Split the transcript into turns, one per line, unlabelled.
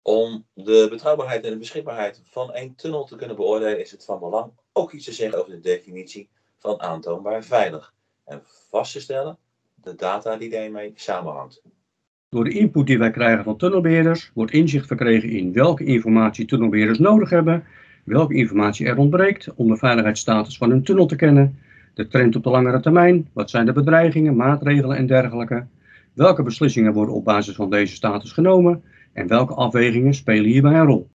Om de betrouwbaarheid en de beschikbaarheid van één tunnel te kunnen beoordelen is het van belang ook iets te zeggen over de definitie van aantoonbaar veilig en vast te stellen de data die daarmee samenhangt.
Door de input die wij krijgen van tunnelbeheerders wordt inzicht verkregen in welke informatie tunnelbeheerders nodig hebben, welke informatie er ontbreekt om de veiligheidsstatus van hun tunnel te kennen, de trend op de langere termijn, wat zijn de bedreigingen, maatregelen en dergelijke, welke beslissingen worden op basis van deze status genomen en welke afwegingen spelen hierbij een rol.